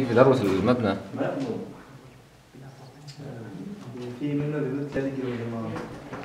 في ذروة المبنى. مبنى في منه بيقول 3 كيلو يا جماعة.